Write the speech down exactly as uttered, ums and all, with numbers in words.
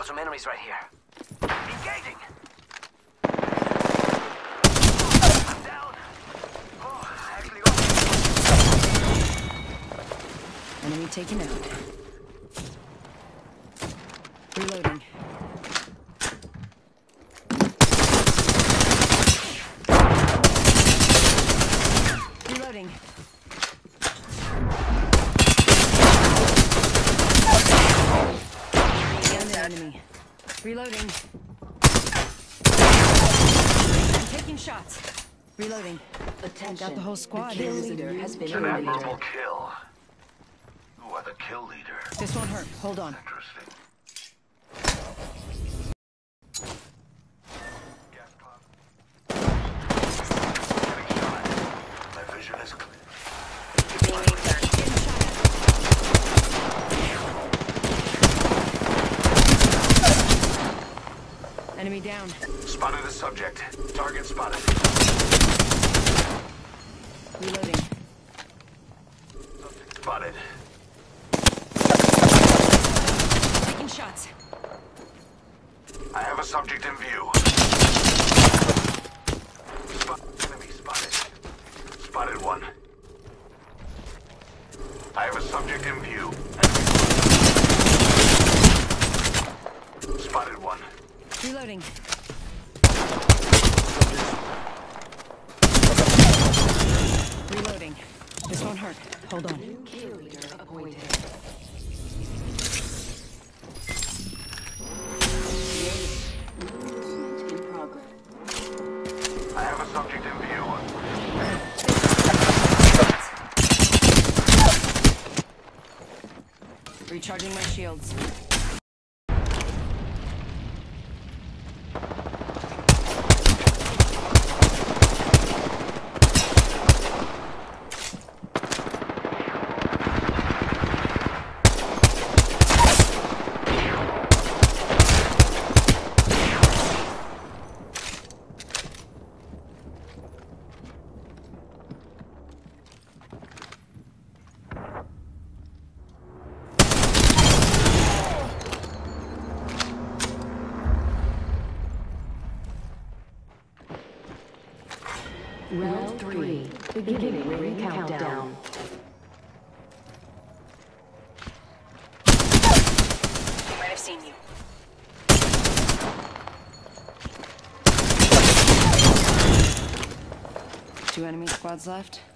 some enemies right here. Engaging! I'm down. Oh, I actually got... Enemy taken out. Reloading. Reloading. Enemy. Reloading. I'm taking shots. Reloading. Attention. Got the whole squad. The kill leader has been It's an eliminated. admirable kill. Who are the kill leader? This won't hurt. Hold on. Interesting. Gas pump. Getting shot. My vision is clear. Enemy down. Spotted a subject. Target spotted. Reloading. Spotted. Taking shots. I have a subject in view. Spot enemy spotted. Spotted one. I have a subject in view. Spotted one. Reloading. Reloading. This won't hurt. Hold on. New kill leader appointed. Movement in progress. I have a subject in view. Recharging my shields. Round three. Beginning ring countdown. Might have seen you. Two enemy squads left.